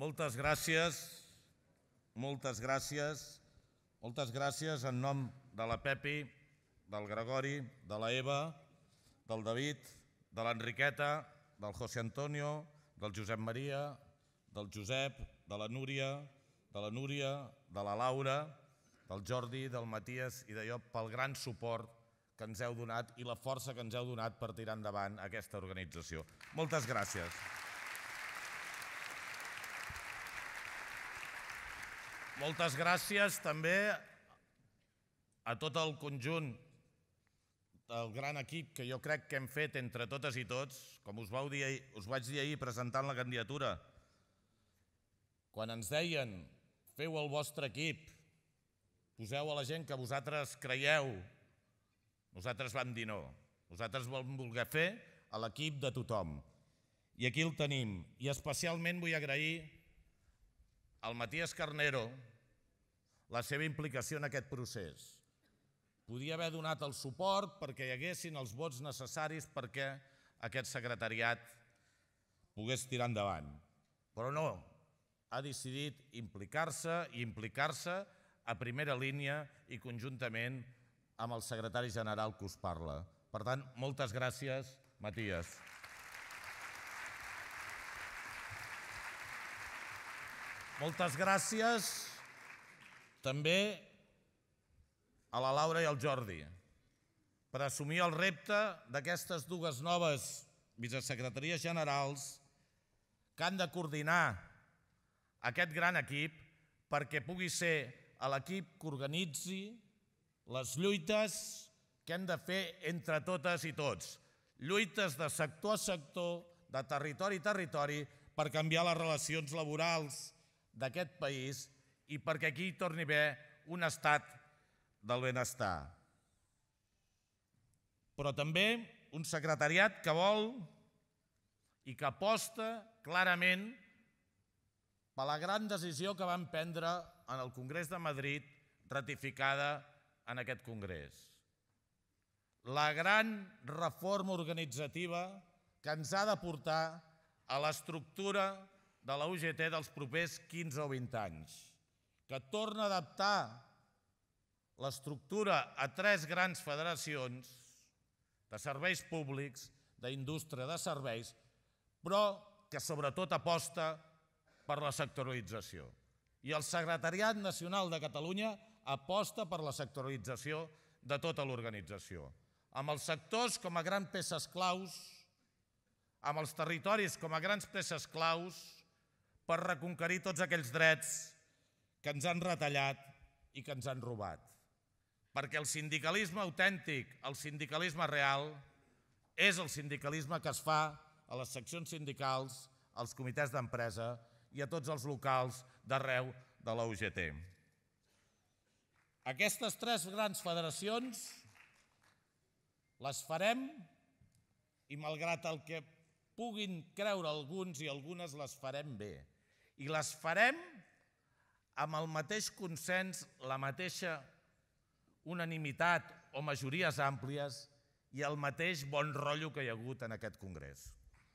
Moltes gràcies, moltes gràcies, moltes gràcies en nom de la Pepi, del Gregori, de la Eva, del David, de l'Enriqueta, del José Antonio, del Josep Maria, del Josep, de la Núria, de la Laura, del Jordi, del Matías i de jo pel gran suport que ens heu donat i la força que ens heu donat per tirar endavant aquesta organització. Moltes gràcies. Moltes gràcies també a tot el conjunt del gran equip que jo crec que hem fet entre totes i tots, com us vaig dir ahir presentant la candidatura. Quan ens deien, feu el vostre equip, poseu a la gent que vosaltres creieu, nosaltres vam dir no. Nosaltres vam voler fer a l'equip de tothom. I aquí el tenim. I especialment vull agrair al Matías Carnero la seva implicació en aquest procés. Podia haver donat el suport perquè hi haguessin els vots necessaris perquè aquest secretariat pogués tirar endavant. Però no, ha decidit implicar-se i implicar-se a primera línia i conjuntament amb el secretari general que us parla. Per tant, moltes gràcies, Matías. Moltes gràcies també a la Laura i al Jordi per assumir el repte d'aquestes dues noves vicesecretaries generals que han de coordinar aquest gran equip perquè pugui ser l'equip que organitzi les lluites que hem de fer entre totes i tots. Lluites de sector a sector, de territori a territori, per canviar les relacions laborals d'aquest país i perquè aquí hi torni a haver un estat del benestar. Però també un secretariat que vol i que aposta clarament per la gran decisió que vam prendre en el Congrés de Madrid, ratificada en aquest Congrés. La gran reforma organitzativa que ens ha de portar a l'estructura de la UGT dels propers 15 o 20 anys, que torna a adaptar l'estructura a 3 grans federacions de serveis públics, d'indústria de serveis, però que sobretot aposta per la sectorialització. I el Secretariat Nacional de Catalunya aposta per la sectorialització de tota l'organització, amb els sectors com a grans peces claus, amb els territoris com a grans peces claus, per reconquerir tots aquells drets que ens han retallat i que ens han robat. Perquè el sindicalisme autèntic, el sindicalisme real, és el sindicalisme que es fa a les seccions sindicals, als comitès d'empresa i a tots els locals d'arreu de la UGT. Aquestes 3 grans federacions les farem i malgrat el que puguin creure alguns i algunes les farem bé. I les farem amb el mateix consens, la mateixa unanimitat o majories àmplies i el mateix bon rotllo que hi ha hagut en aquest Congrés.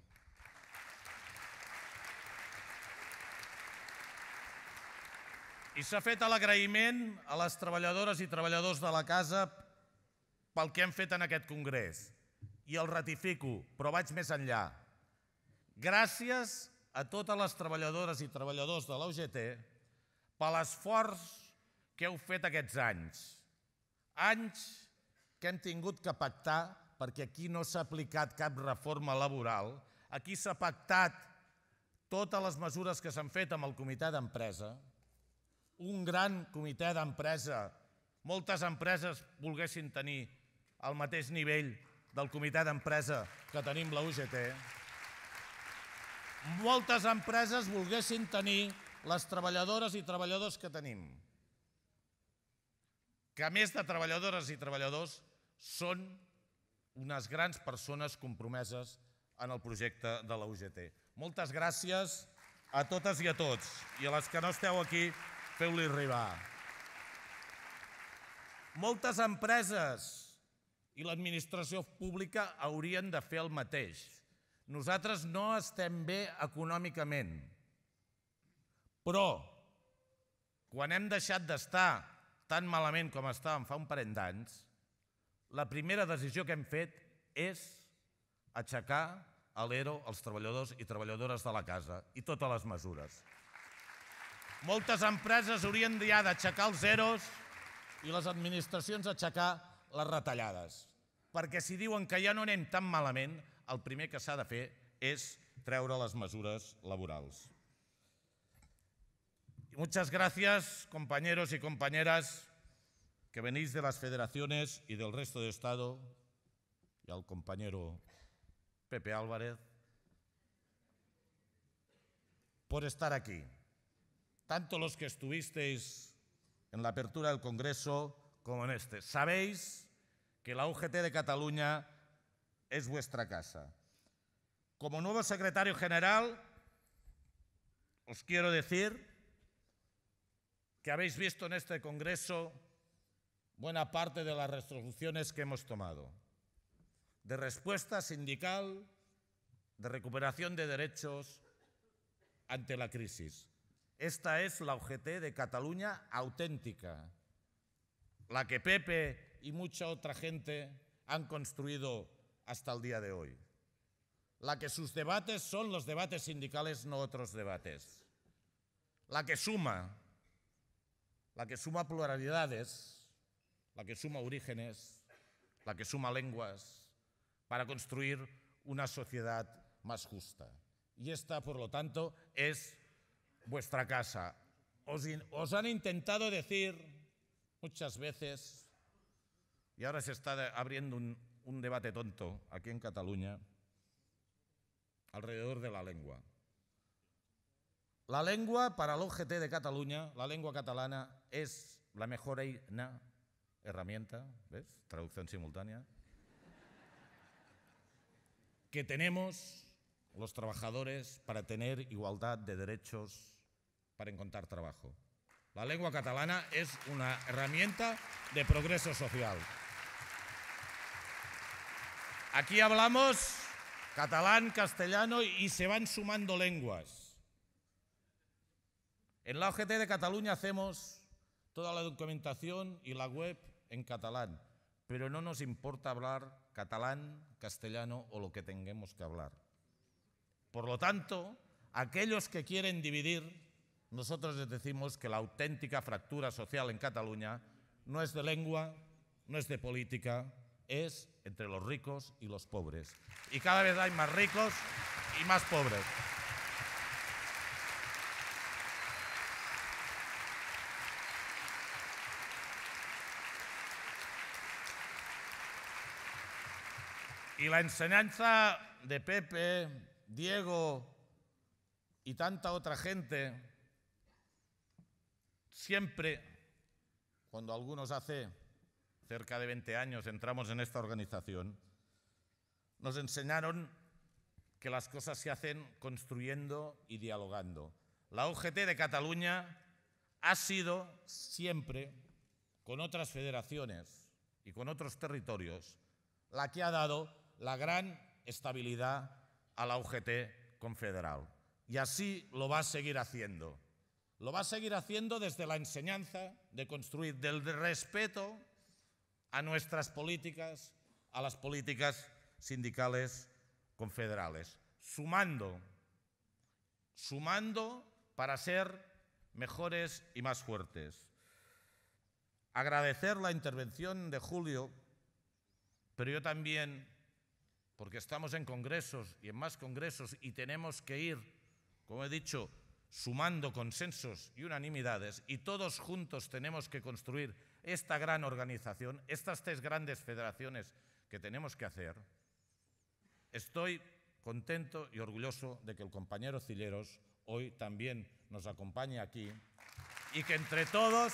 I s'ha fet l'agraïment a les treballadores i treballadors de la casa pel que hem fet en aquest Congrés. I el ratifico, però vaig més enllà. Gràcies a totes les treballadores i treballadors de la UGT per l'esforç que heu fet aquests anys. Anys que hem tingut que pactar perquè aquí no s'ha aplicat cap reforma laboral. Aquí s'ha pactat totes les mesures que s'han fet amb el comitè d'empresa. Un gran comitè d'empresa. Moltes empreses volguessin tenir el mateix nivell del comitè d'empresa que tenim la UGT. Moltes empreses volguessin tenir les treballadores i treballadors que tenim, que a més de treballadores i treballadors són unes grans persones compromeses en el projecte de la UGT. Moltes gràcies a totes i a tots, i a les que no esteu aquí, feu-li arribar. Moltes empreses i l'administració pública haurien de fer el mateix. Nosaltres no estem bé econòmicament. Però, quan hem deixat d'estar tan malament com estàvem fa un parell d'anys, la primera decisió que hem fet és aixecar l'ERO als treballadors i treballadores de la casa i totes les mesures. Moltes empreses haurien ja d'aixecar els EROs i les administracions aixecar les retallades, perquè si diuen que ja no anem tan malament, el primer que s'ha de fer és treure les mesures laborals. Muchas gracias, compañeros y compañeras que venís de las federaciones y del resto del Estado, y al compañero Pepe Álvarez, por estar aquí. Tanto los que estuvisteis en la apertura del Congreso como en este. Sabéis que la UGT de Cataluña es vuestra casa. Como nuevo secretario general, os quiero decir que habéis visto en este Congreso buena parte de las resoluciones que hemos tomado, de respuesta sindical, de recuperación de derechos ante la crisis. Esta es la UGT de Cataluña auténtica, la que Pepe y mucha otra gente han construido hasta el día de hoy. La que sus debates son los debates sindicales, no otros debates. La que suma pluralidades, la que suma orígenes, la que suma lenguas, para construir una sociedad más justa. Y esta, por lo tanto, es vuestra casa. Os han intentado decir muchas veces, y ahora se está abriendo un debate tonto aquí en Cataluña, alrededor de la lengua. La lengua, para el UGT de Cataluña, la lengua catalana es la mejor herramienta, ¿ves? Traducción simultánea, que tenemos los trabajadores para tener igualdad de derechos, para encontrar trabajo. La lengua catalana es una herramienta de progreso social. Aquí hablamos catalán, castellano y se van sumando lenguas. En la UGT de Cataluña hacemos toda la documentación y la web en catalán, pero no nos importa hablar catalán, castellano o lo que tengamos que hablar. Por lo tanto, aquellos que quieren dividir, nosotros les decimos que la auténtica fractura social en Cataluña no es de lengua, no es de política, es entre los ricos y los pobres. Y cada vez hay más ricos y más pobres. Y la enseñanza de Pepe, Diego y tanta otra gente, siempre, cuando algunos hace cerca de 20 años entramos en esta organización, nos enseñaron que las cosas se hacen construyendo y dialogando. La UGT de Cataluña ha sido siempre, con otras federaciones y con otros territorios, la que ha dado la gran estabilidad a la UGT confederal. Y así lo va a seguir haciendo. Lo va a seguir haciendo desde la enseñanza de construir, del respeto a nuestras políticas, a las políticas sindicales confederales, sumando para ser mejores y más fuertes. Agradecer la intervención de Julio, pero yo también, porque estamos en congresos y en más congresos y tenemos que ir, como he dicho, sumando consensos y unanimidades, y todos juntos tenemos que construir esta gran organización, estas tres grandes federaciones que tenemos que hacer. Estoy contento y orgulloso de que el compañero Cilleros hoy también nos acompañe aquí y que entre todos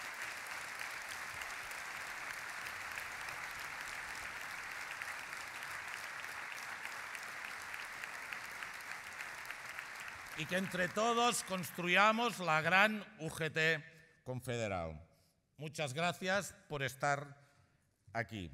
construyamos la gran UGT confederal. Muchas gracias por estar aquí.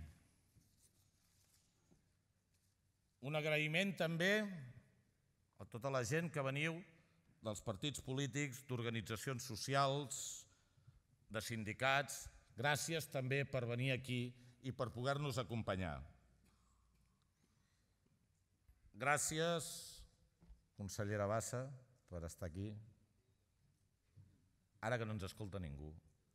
Un agraïment també a tota la gent que veniu dels partits polítics, d'organitzacions socials, de sindicats. Gràcies també per venir aquí i per poder-nos acompanyar. Gràcies, consellera Bassa, per estar aquí. Ara que no ens escolta ningú,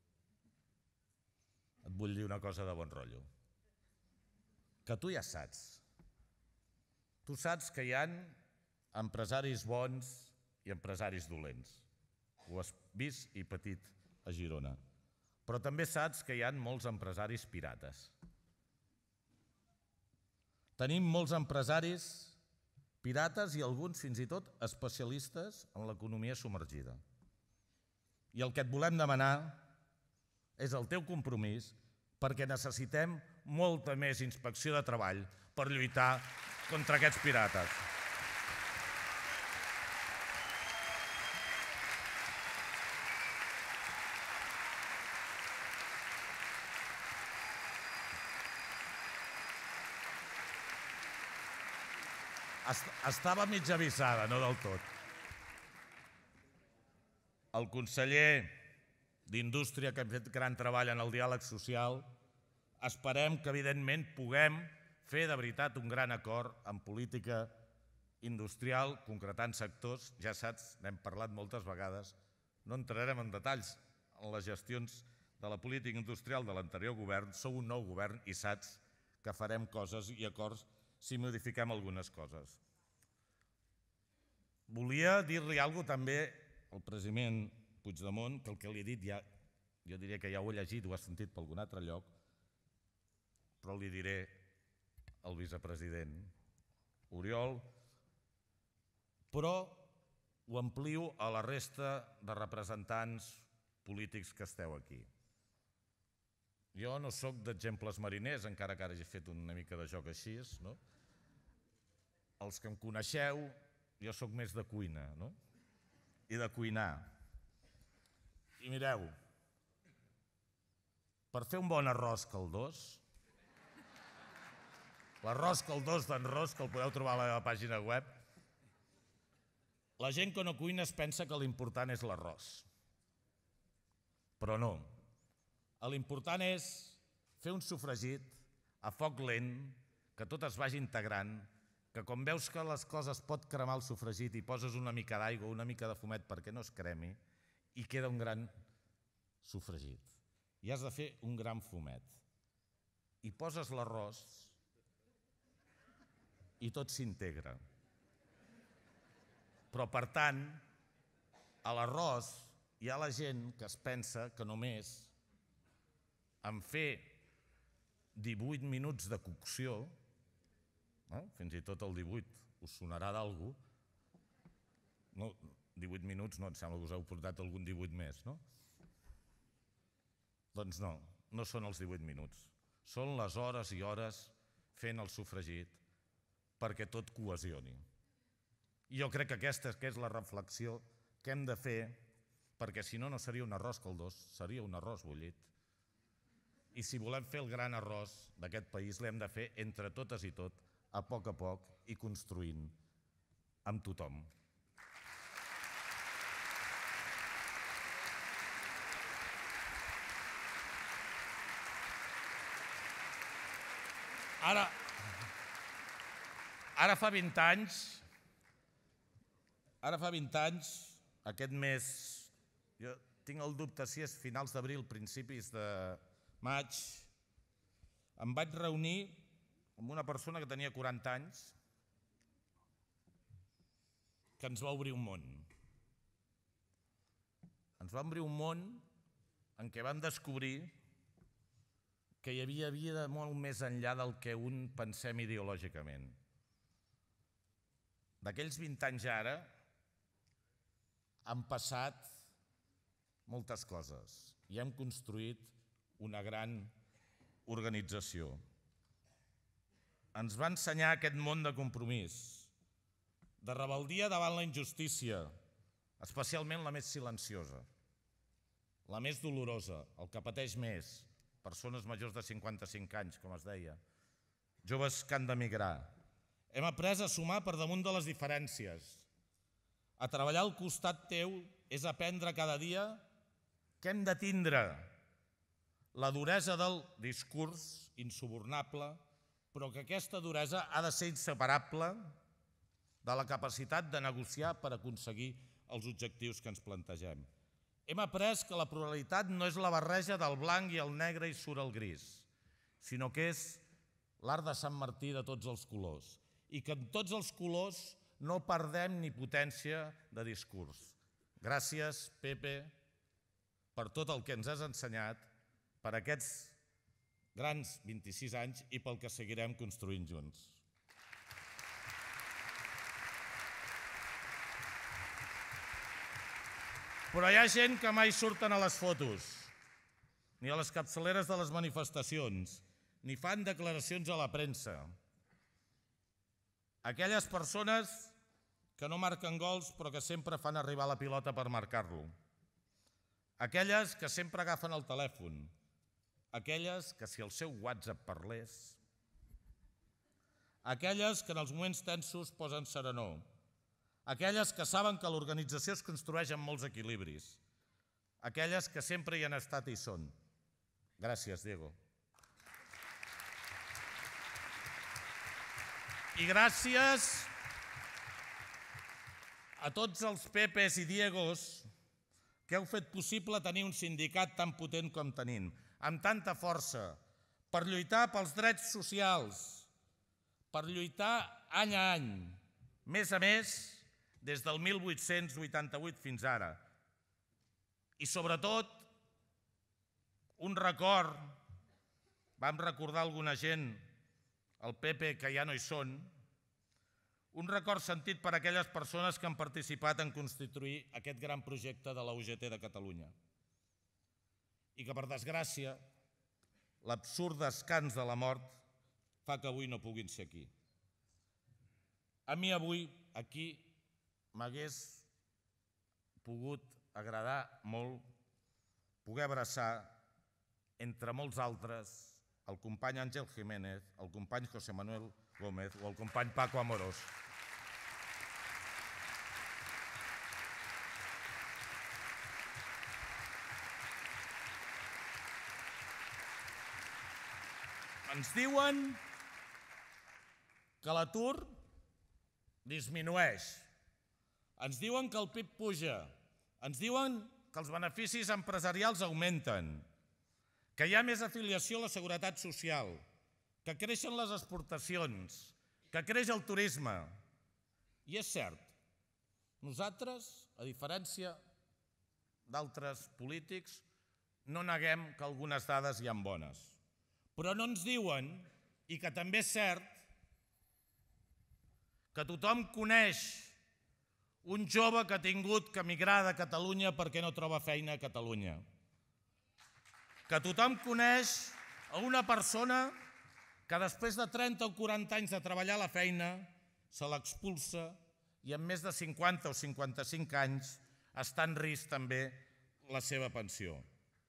et vull dir una cosa de bon rotllo. Que tu ja saps. Tu saps que hi ha empresaris bons i empresaris dolents. Ho has vist i patit a Girona. Però també saps que hi ha molts empresaris pirates. Tenim molts empresaris pirates i alguns fins i tot especialistes en l'economia submergida. I el que et volem demanar és el teu compromís perquè necessitem molta més inspecció de treball per lluitar contra aquests pirates. Estava mig avisada, no del tot. El conseller d'Indústria, que hem fet gran treball en el diàleg social, esperem que, evidentment, puguem fer de veritat un gran acord en política industrial, concretant sectors. Ja saps, n'hem parlat moltes vegades, no entrarem en detalls en les gestions de la política industrial de l'anterior govern. Sou un nou govern i saps que farem coses i acords si modifiquem algunes coses. Volia dir-li alguna cosa també al president Puigdemont, que el que li he dit ja, jo diria que ja ho he llegit, ho he sentit per algun altre lloc, però li diré al vicepresident Oriol, però ho amplio a la resta de representants polítics que esteu aquí. Jo no sóc d'exemples mariners, encara que ara hagi fet una mica de joc així, no? Els que em coneixeu, jo sóc més de cuina, no? I de cuinar. I mireu, per fer un bon arròs caldós, l'arròs caldós d'en Ros, que el podeu trobar a la meva pàgina web, la gent que no cuina es pensa que l'important és l'arròs. Però no. L'important és fer un sofregit a foc lent, que tot es vagi integrant, que quan veus que les coses pot cremar el sofregit i poses una mica d'aigua, una mica de fumet perquè no es cremi, i queda un gran sofregit. I has de fer un gran fumet. I poses l'arròs i tot s'integra. Però, per tant, a l'arròs hi ha la gent que es pensa que només en fer 18 minuts de cocció, fins i tot el 18 us sonarà d'algú, 18 minuts no, em sembla que us heu portat algun 18 més, no? Doncs no, no són els 18 minuts, són les hores i hores fent el sofregit perquè tot cohesioni. I jo crec que aquesta és la reflexió que hem de fer, perquè si no, no seria un arròs caldós, seria un arròs bullit. I si volem fer el gran arròs d'aquest país, l'hem de fer entre totes i tot, a poc i construint amb tothom. Ara fa 20 anys, aquest mes, jo tinc el dubte si és finals d'abril, principis de maig, em vaig reunir amb una persona que tenia 40 anys que ens va obrir un món. Ens va obrir un món en què vam descobrir que hi havia vida molt més enllà del que un pensem ideològicament. D'aquells 20 anys ara han passat moltes coses i hem construït una gran organització. Ens va ensenyar aquest món de compromís, de rebel·lia davant la injustícia, especialment la més silenciosa, la més dolorosa, el que pateix més, persones majors de 55 anys, com es deia, joves que han d'emigrar. Hem après a sumar per damunt de les diferències, a treballar al costat teu és aprendre cada dia que hem de tindre la duresa del discurs insubornable, però que aquesta duresa ha de ser inseparable de la capacitat de negociar per aconseguir els objectius que ens plantegem. Hem après que la pluralitat no és la barreja del blanc i el negre i surt el gris, sinó que és l'art de Sant Martí de tots els colors, i que en tots els colors no perdem ni potència de discurs. Gràcies, Pepe, per tot el que ens has ensenyat, per aquests grans 26 anys i pel que seguirem construint junts. Però hi ha gent que mai surten a les fotos, ni a les capçaleres de les manifestacions, ni fan declaracions a la premsa. Aquelles persones que no marquen gols però que sempre fan arribar la pilota per marcar-lo. Aquelles que sempre agafen el telèfon. Aquelles que si el seu WhatsApp parlés. Aquelles que en els moments tensos posen serenor. Aquelles que saben que l'organització es construeix amb molts equilibris. Aquelles que sempre hi han estat i hi són. Gràcies, Diego. I gràcies a tots els Pepes i Diegos que heu fet possible tenir un sindicat tan potent com tenim, amb tanta força, per lluitar pels drets socials, per lluitar any a any, més a més, des del 1888 fins ara. I sobretot, un record, vam recordar alguna gent, el Pepe, que ja no hi són, un record sentit per aquelles persones que han participat en constituir aquest gran projecte de la UGT de Catalunya. I que, per desgràcia, l'absurd descans de la mort fa que avui no puguin ser aquí. A mi avui, aquí, m'hagués pogut agradar molt poder abraçar, entre molts altres, el company Àngel Jiménez, el company José Manuel Gómez o el company Paco Amorós. Ens diuen que l'atur disminueix, ens diuen que el PIB puja, ens diuen que els beneficis empresarials augmenten, que hi ha més afiliació a la seguretat social, que creixen les exportacions, que creix el turisme. I és cert, nosaltres, a diferència d'altres polítics, no neguem que algunes dades hi han bones. Però no ens diuen, i que també és cert, que tothom coneix un jove que ha tingut que emigrar de Catalunya perquè no troba feina a Catalunya. Que tothom coneix a una persona que després de 30 o 40 anys de treballar a la feina se l'expulsa i amb més de 50 o 55 anys està en risc també la seva pensió.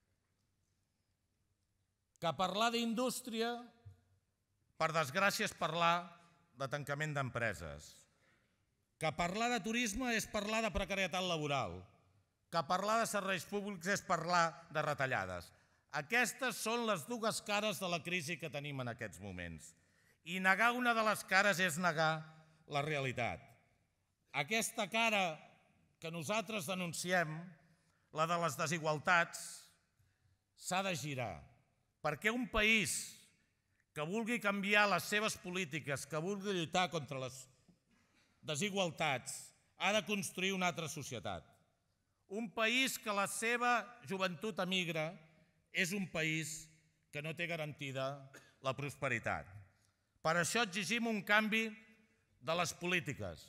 Que parlar d'indústria, per desgràcia, és parlar de tancament d'empreses. Que parlar de turisme és parlar de precarietat laboral. Que parlar de serveis públics és parlar de retallades. Aquestes són les dues cares de la crisi que tenim en aquests moments. I negar una de les cares és negar la realitat. Aquesta cara que nosaltres denunciem, la de les desigualtats, s'ha de girar. Perquè un país que vulgui canviar les seves polítiques, que vulgui lluitar contra les desigualtats, ha de construir una altra societat. Un país que la seva joventut emigra és un país que no té garantida la prosperitat. Per això exigim un canvi de les polítiques.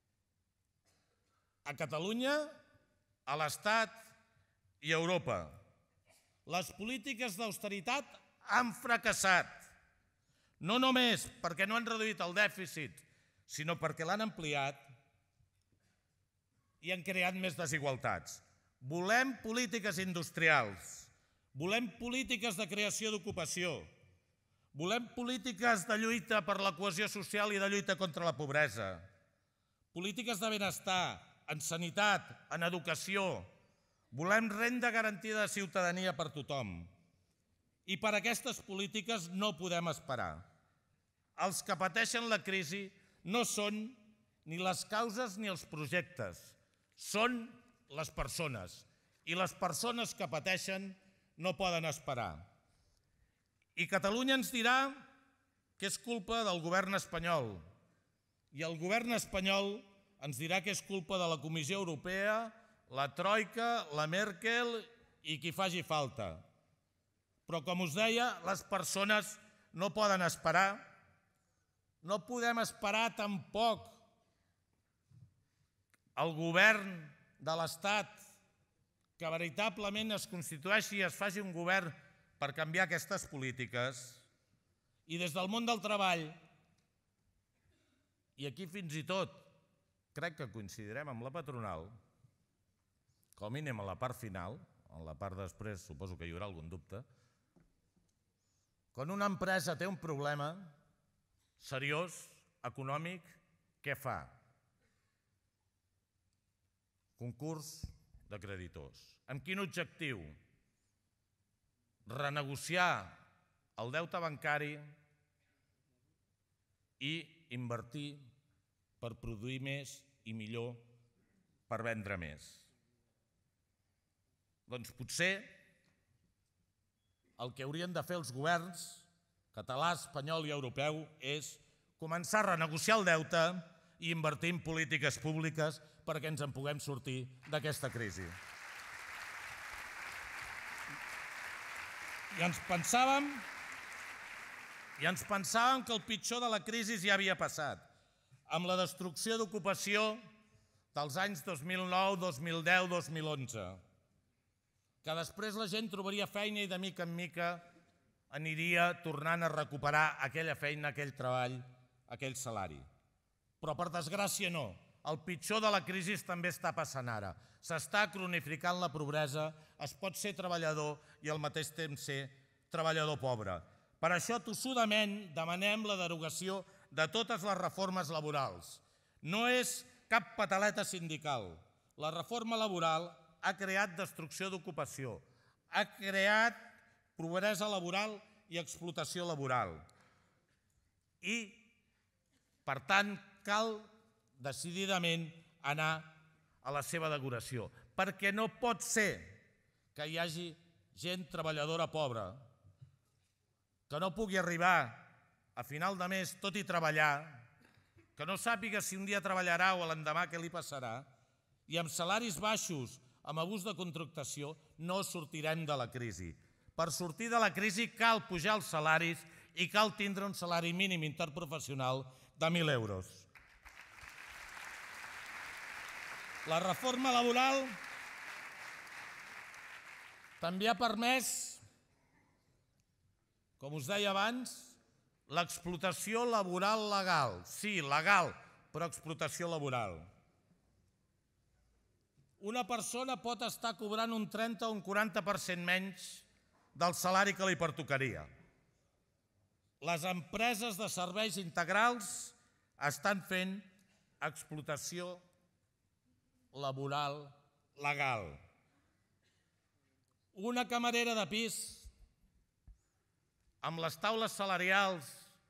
A Catalunya, a l'Estat i a Europa. Les polítiques d'austeritat han fracassat, no només perquè no han reduït el dèficit, sinó perquè l'han ampliat i han creat més desigualtats. Volem polítiques industrials, volem polítiques de creació d'ocupació, volem polítiques de lluita per la cohesió social i de lluita contra la pobresa, polítiques de benestar, en sanitat, en educació. Volem renda garantida de ciutadania per tothom. I per aquestes polítiques no podem esperar. Els que pateixen la crisi no són ni les causes ni els projectes, són les persones. I les persones que pateixen no poden esperar. I Catalunya ens dirà que és culpa del govern espanyol. I el govern espanyol ens dirà que és culpa de la Comissió Europea, la Troika, la Merkel i qui faci falta. Però, com us deia, les persones no poden esperar. No podem esperar tampoc el govern de l'Estat que veritablement es constitueixi i es faci un govern per canviar aquestes polítiques. I des del món del treball, i aquí fins i tot crec que coincidirem amb la patronal, com a mínim a la part final, en la part després suposo que hi haurà algun dubte, quan una empresa té un problema seriós, econòmic, què fa? Concurs de creditors. Amb quin objectiu? Renegociar el deute bancari i invertir per produir més i millor, per vendre més. Doncs potser el que haurien de fer els governs català, espanyol i europeu és començar a renegociar el deute i invertir en polítiques públiques perquè ens en puguem sortir d'aquesta crisi. I ens pensàvem que el pitjor de la crisi ja havia passat, amb la destrucció d'ocupació dels anys 2009, 2010, 2011, que després la gent trobaria feina i de mica en mica aniria tornant a recuperar aquella feina, aquell treball, aquell salari. Però, per desgràcia, no. El pitjor de la crisi també està passant ara. S'està cronificant la pobresa, es pot ser treballador i al mateix temps ser treballador pobre. Per això, tossudament, demanem la derogació de totes les reformes laborals. No és cap pataleta sindical. La reforma laboral ha creat destrucció d'ocupació, ha creat pobresa laboral i explotació laboral. I, per tant, cal decididament anar a la seva derogació, perquè no pot ser que hi hagi gent treballadora pobra que no pugui arribar a final de mes tot i treballar, que no sàpiga si un dia treballarà o l'endemà què li passarà, i amb salaris baixos, amb abús de contractació, no sortirem de la crisi. Per sortir de la crisi cal pujar els salaris i cal tindre un salari mínim interprofessional de 1.000 euros. La reforma laboral també ha permès, com us deia abans, l'explotació laboral legal. Sí, legal, però explotació laboral. Una persona pot estar cobrant un 30 o un 40% menys del salari que li pertocaria. Les empreses de serveis integrals estan fent explotació laboral legal. Una camarera de pis amb les taules salarials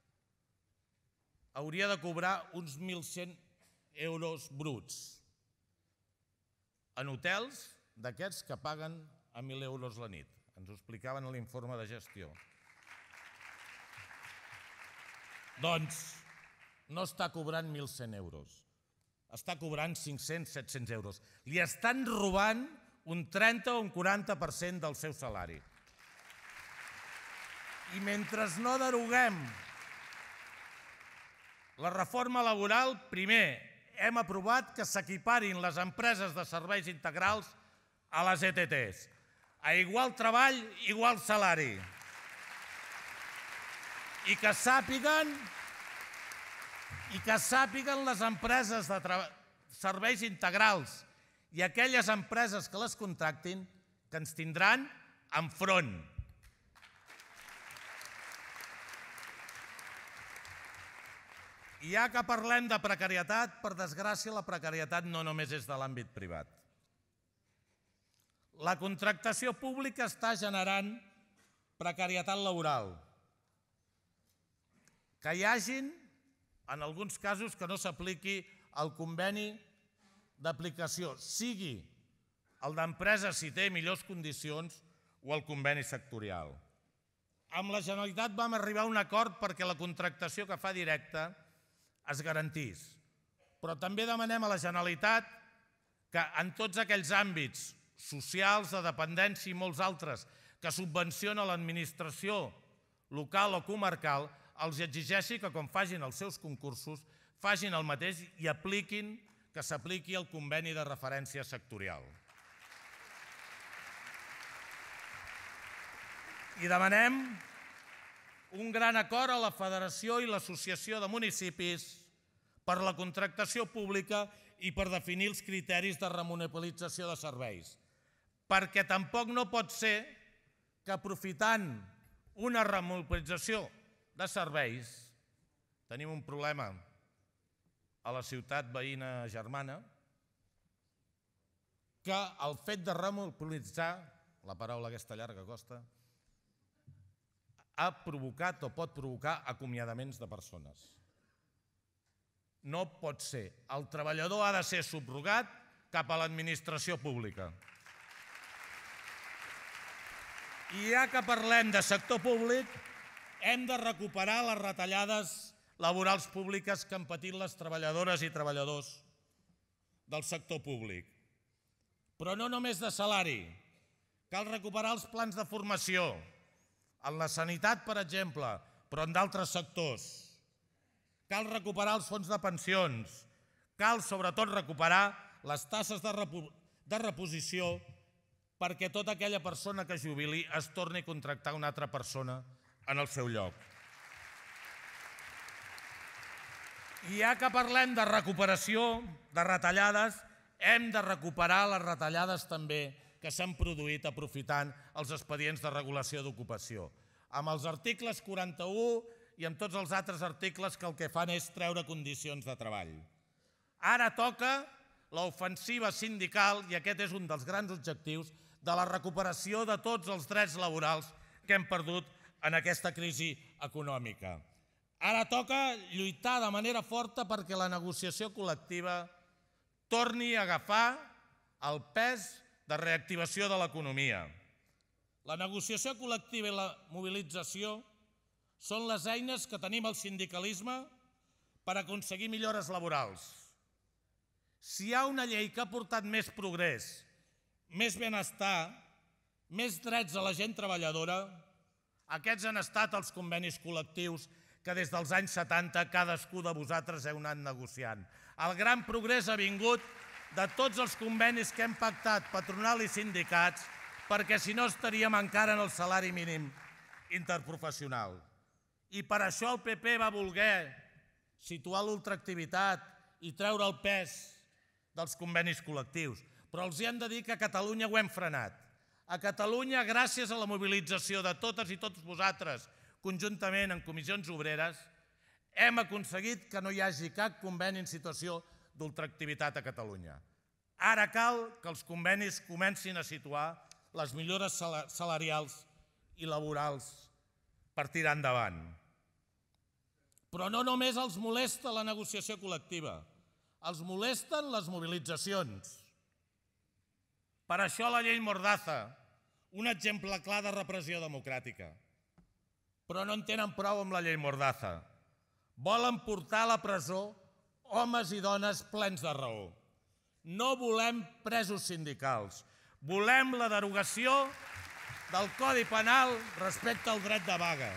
hauria de cobrar uns 1.100 euros bruts. En hotels d'aquests que paguen a 1.000 euros la nit. Ens ho explicaven a l'informe de gestió. Doncs no està cobrant 1.100 euros. Està cobrant 500, 700 euros. Li estan robant un 30 o un 40% del seu salari. I mentre no deroguem la reforma laboral, primer, hem aprovat que s'equiparin les empreses de serveis integrals a les ETTs. A igual treball, igual salari. I que sàpiguen les empreses de serveis integrals i aquelles empreses que les contractin que ens tindran enfront. I ja que parlem de precarietat, per desgràcia la precarietat no només és de l'àmbit privat. La contractació pública està generant precarietat laboral. Que hi hagin, en alguns casos, que no s'apliqui el conveni d'aplicació, sigui el d'empresa si té millors condicions o el conveni sectorial. Amb la Generalitat vam arribar a un acord perquè la contractació que fa directa es garantís. Però també demanem a la Generalitat que en tots aquells àmbits socials, de dependència i molts altres que subvenciona l'administració local o comarcal, els exigeixi que quan facin els seus concursos facin el mateix i que s'apliqui el conveni de referència sectorial. I demanem un gran acord a la Federació i l'Associació de Municipis per la contractació pública i per definir els criteris de remunicipalització de serveis. Perquè tampoc no pot ser que aprofitant una remunicipalització de serveis, tenim un problema a la ciutat veïna germana, que el fet de remunicipalitzar, la paraula aquesta llarga costa, ha provocat o pot provocar acomiadaments de persones. No pot ser. El treballador ha de ser subrogat cap a l'administració pública. I ja que parlem de sector públic, hem de recuperar les retallades laborals públiques que han patit les treballadores i treballadors del sector públic. Però no només de salari. Cal recuperar els plans de formació, en la sanitat, per exemple, però en d'altres sectors. Cal recuperar els fons de pensions. Cal, sobretot, recuperar les taxes de reposició perquè tota aquella persona que jubili es torni a contractar una altra persona en el seu lloc. I ja que parlem de recuperació, de retallades, hem de recuperar les retallades també que s'han produït aprofitant els expedients de regulació d'ocupació. Amb els articles 41 i amb tots els altres articles que el que fan és treure condicions de treball. Ara toca l'ofensiva sindical, i aquest és un dels grans objectius, de la recuperació de tots els drets laborals que hem perdut en aquesta crisi econòmica. Ara toca lluitar de manera forta perquè la negociació col·lectiva torni a agafar el pes de reactivació de l'economia. La negociació col·lectiva i la mobilització són les eines que tenim al sindicalisme per aconseguir millores laborals. Si hi ha una llei que ha portat més progrés, més benestar, més drets a la gent treballadora, aquests han estat els convenis col·lectius que des dels anys 70 cadascú de vosaltres heu anat negociant. El gran progrés ha vingut de tots els convenis que hem pactat, patronal i sindicats, perquè si no estaríem encara en el salari mínim interprofessional. I per això el PP va voler situar l'ultraactivitat i treure el pes dels convenis col·lectius. Però els hem de dir que a Catalunya ho hem frenat. A Catalunya, gràcies a la mobilització de totes i tots vosaltres, conjuntament en comissions obreres, hem aconseguit que no hi hagi cap conveni en situació d'ultraactivitat a Catalunya. Ara cal que els convenis comencin a situar les millores salarials i laborals per tirar endavant. Però no només els molesta la negociació col·lectiva, els molesten les mobilitzacions. Per això la llei Mordaza, un exemple clar de repressió democràtica. Però no en tenen prou amb la llei Mordaza. Volen portar a la presó homes i dones plens de raó. No volem presos sindicals. Volem la derogació del Codi Penal respecte al dret de vaga.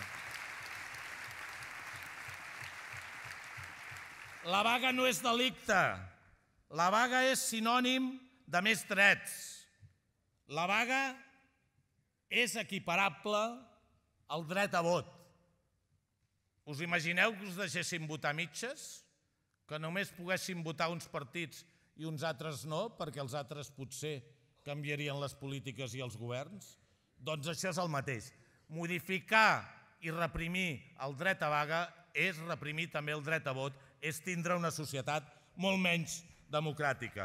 La vaga no és delicte. La vaga és sinònim de més drets. La vaga és equiparable al dret a vot. Us imagineu que us deixessin votar mitges? Que només poguessin votar uns partits i uns altres no, perquè els altres potser canviarien les polítiques i els governs? Doncs això és el mateix. Modificar i reprimir el dret a vaga és reprimir també el dret a vot, és tindre una societat molt menys democràtica.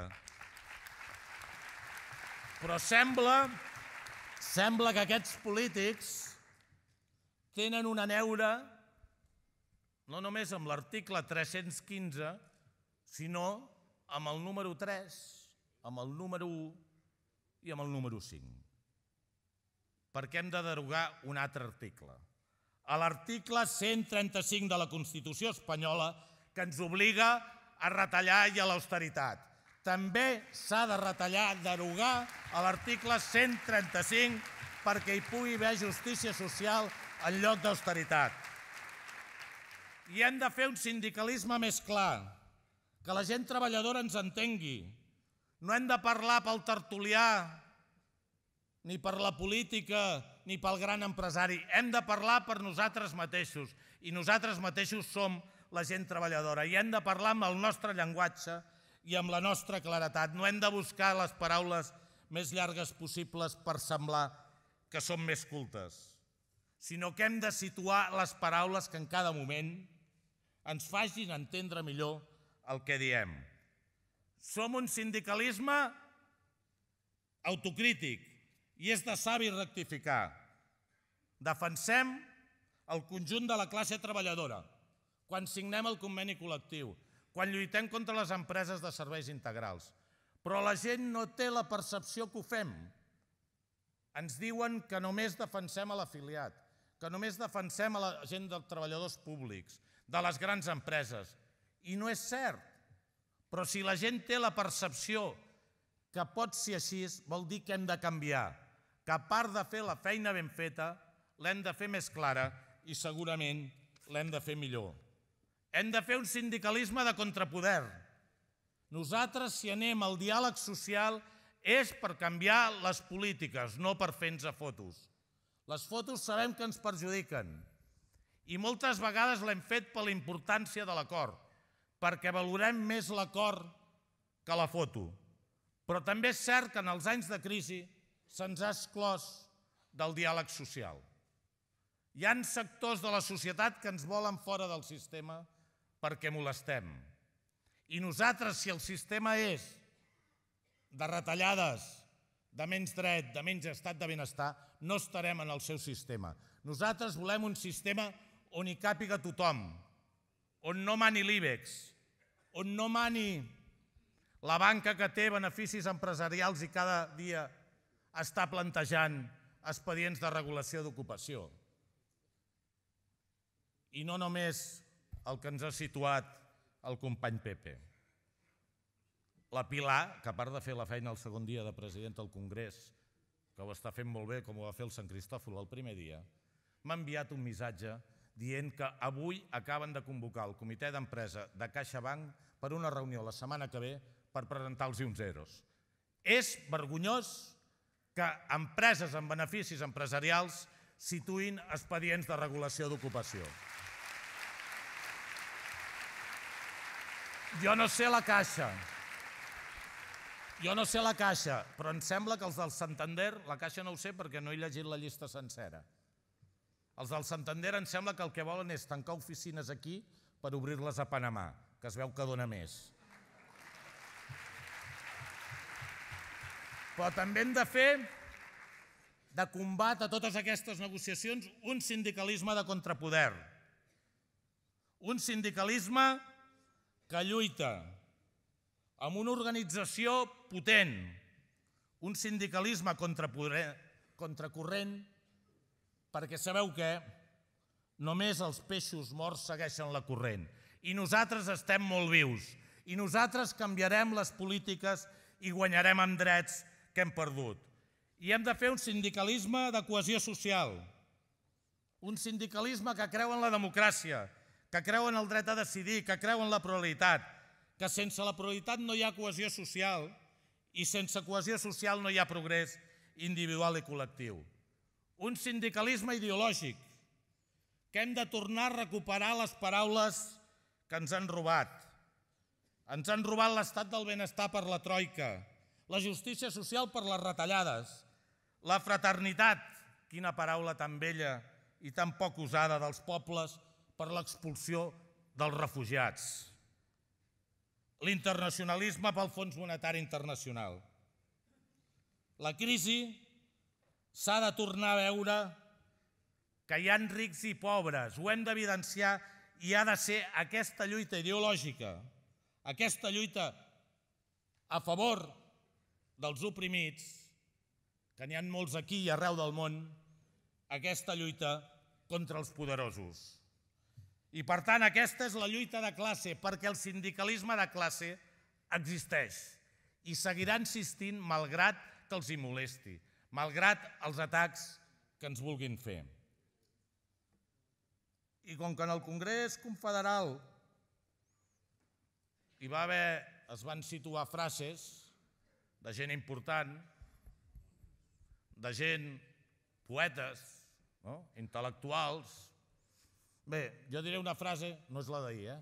Però sembla que aquests polítics tenen una neura no només amb l'article 315, sinó amb el número 3, amb el número 1 i amb el número 5. Perquè hem de derogar un altre article. A l'article 135 de la Constitució espanyola, que ens obliga a retallar i a l'austeritat. També s'ha de retallar, derogar a l'article 135 perquè hi pugui haver justícia social en lloc d'austeritat. I hem de fer un sindicalisme més clar, que la gent treballadora ens entengui. No hem de parlar pel tertulià, ni per la política, ni pel gran empresari. Hem de parlar per nosaltres mateixos, i nosaltres mateixos som la gent treballadora. I hem de parlar amb el nostre llenguatge i amb la nostra claretat. No hem de buscar les paraules més llargues possibles per semblar que som més cultes, sinó que hem de situar les paraules que en cada moment ens facin entendre millor el que diem. Som un sindicalisme autocrític i és de savi rectificar. Defensem el conjunt de la classe treballadora quan signem el conveni col·lectiu, quan lluitem contra les empreses de serveis integrals. Però la gent no té la percepció que ho fem. Ens diuen que només defensem a l'afiliat, que només defensem a la gent dels treballadors públics, de les grans empreses. I no és cert. Però si la gent té la percepció que pot ser així, vol dir que hem de canviar, que a part de fer la feina ben feta, l'hem de fer més clara i segurament l'hem de fer millor. Hem de fer un sindicalisme de contrapoder. Nosaltres, si anem al diàleg social, és per canviar les polítiques, no per fer-nos fotos. Les fotos sabem que ens perjudiquen i moltes vegades l'hem fet per la importància de l'acord, perquè valorem més l'acord que la foto. Però també és cert que en els anys de crisi se'ns ha exclòs del diàleg social. Hi ha sectors de la societat que ens volen fora del sistema perquè molestem. I nosaltres, si el sistema és de retallades, de menys dret, de menys estat de benestar, no estarem en el seu sistema. Nosaltres volem un sistema on hi càpiga tothom, on no mani l'IBEX, on no mani la banca que té beneficis empresarials i cada dia està plantejant expedients de regulació d'ocupació. I no només el que ens ha situat el company Pepe. La Pilar, que a part de fer la feina el segon dia de presidenta del Congrés, que ho està fent molt bé, com ho va fer el Sant Cristòfol el primer dia, m'ha enviat un missatge dient que avui acaben de convocar el comitè d'empresa de CaixaBank per una reunió la setmana que ve per presentar-los uns EROs. És vergonyós que empreses amb beneficis empresarials situïn expedients de regulació d'ocupació. Jo no sé la Caixa, però em sembla que els del Santander, la Caixa no ho sé perquè no he llegit la llista sencera. Els del Santander em sembla que el que volen és tancar oficines aquí per obrir-les a Panamà, que es veu que dona més. Però també hem de fer, de combat a totes aquestes negociacions, un sindicalisme de contrapoder. Un sindicalisme que lluita amb una organització potent, un sindicalisme contracorrent, perquè sabeu què? Només els peixos morts segueixen la corrent. I nosaltres estem molt vius. I nosaltres canviarem les polítiques i guanyarem en drets que hem perdut. I hem de fer un sindicalisme de cohesió social. Un sindicalisme que creu en la democràcia, que creu en el dret a decidir, que creu en la pluralitat, que sense la pluralitat no hi ha cohesió social i sense cohesió social no hi ha progrés individual i col·lectiu. Un sindicalisme ideològic, que hem de tornar a recuperar les paraules que ens han robat. Ens han robat l'estat del benestar per la troica, la justícia social per les retallades, la fraternitat, quina paraula tan vella i tan poc usada, dels pobles per l'expulsió dels refugiats. l'internacionalisme pel Fons Monetari Internacional. La crisi s'ha de tornar a veure que hi ha rics i pobres, ho hem d'evidenciar i ha de ser aquesta lluita ideològica, aquesta lluita a favor dels oprimits, que n'hi ha molts aquí i arreu del món, aquesta lluita contra els poderosos. I per tant aquesta és la lluita de classe, perquè el sindicalisme de classe existeix i seguirà insistint malgrat que els hi molesti, malgrat els atacs que ens vulguin fer. I com que en el Congrés Confederal es van situar frases de gent important, de gent, poetes, intel·lectuals. Bé, jo diré una frase, no és la d'ahir,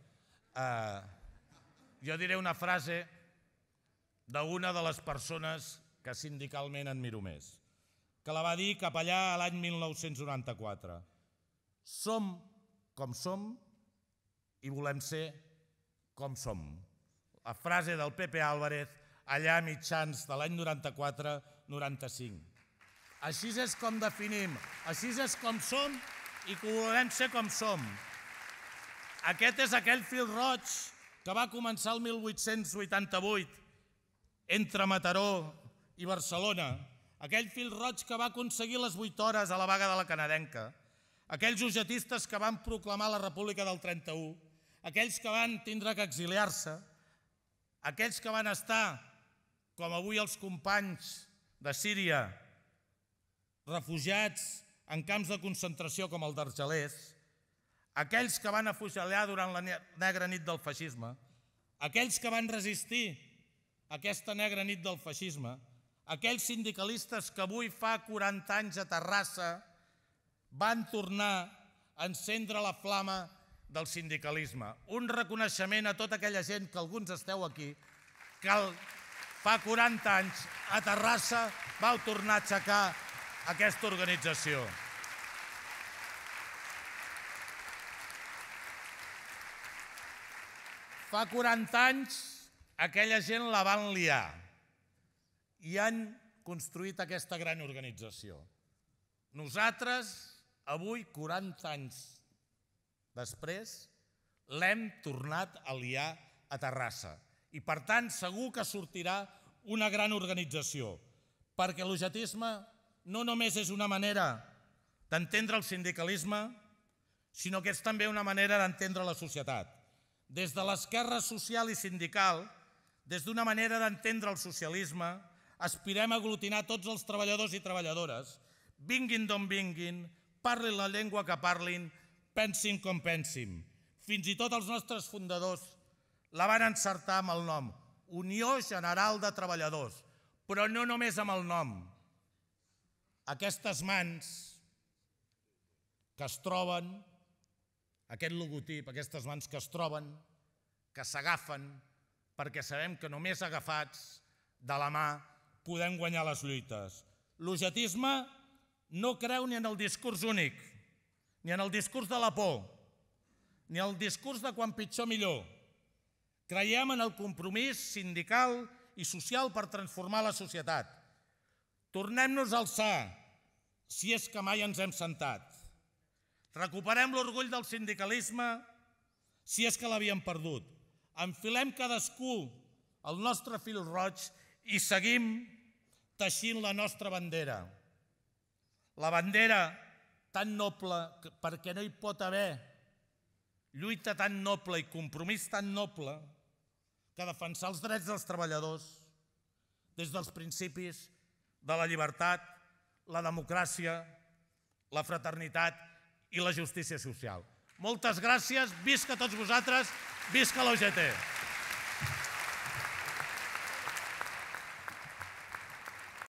jo diré una frase d'una de les persones que sindicalment admiro més, que la va dir cap allà a l'any 1994. Som com som i volem ser com som. La frase del Pepe Álvarez allà a mitjans de l'any 94-95. Així és com definim, així és com som i que volem ser com som. Aquest és aquell fil roig que va començar el 1888 entre Mataró i Barcelona, aquell fil roig que va aconseguir les 8 hores a la vaga de la canadenca, aquells ugetistes que van proclamar la República del 31, aquells que van tindre que exiliar-se, aquells que van estar, com avui els companys de Síria, refugiats en camps de concentració com el d'Argelers, aquells que van afusellar durant la negra nit del feixisme, aquells que van resistir aquesta negra nit del feixisme, aquells sindicalistes que avui fa 40 anys a Terrassa van tornar a encendre la flama del sindicalisme. Un reconeixement a tota aquella gent que alguns esteu aquí, que fa 40 anys a Terrassa vau tornar a aixecar aquesta organització. Fa 40 anys aquella gent la van liar i han construït aquesta gran organització. Nosaltres, avui, 40 anys després, l'hem tornat a liar a Terrassa. I, per tant, segur que sortirà una gran organització, perquè l'ugetisme no només és una manera d'entendre el sindicalisme, sinó que és també una manera d'entendre la societat. Des de l'esquerra social i sindical, des d'una manera d'entendre el socialisme, aspirem a aglutinar tots els treballadors i treballadores, vinguin d'on vinguin, parlin la llengua que parlin, pensin com pensin. Fins i tot els nostres fundadors la van encertar amb el nom, Unió General de Treballadors, però no només amb el nom. Aquestes mans que es troben, aquest logotip, aquestes mans que es troben, que s'agafen, perquè sabem que només agafats de la mà podem guanyar les lluites. L'ugetisme no creu ni en el discurs únic, ni en el discurs de la por, ni en el discurs de quan pitjor millor. Creiem en el compromís sindical i social per transformar la societat. Tornem-nos a alçar, si és que mai ens hem sentat. Recuperem l'orgull del sindicalisme, si és que l'havíem perdut. Enfilem cadascú el nostre fil roig i seguim teixint la nostra bandera. La bandera tan noble, perquè no hi pot haver lluita tan noble i compromís tan noble que defensar els drets dels treballadors des dels principis de la llibertat, la democràcia, la fraternitat i la justícia social. Moltes gràcies, visca tots vosaltres, visca la UGT.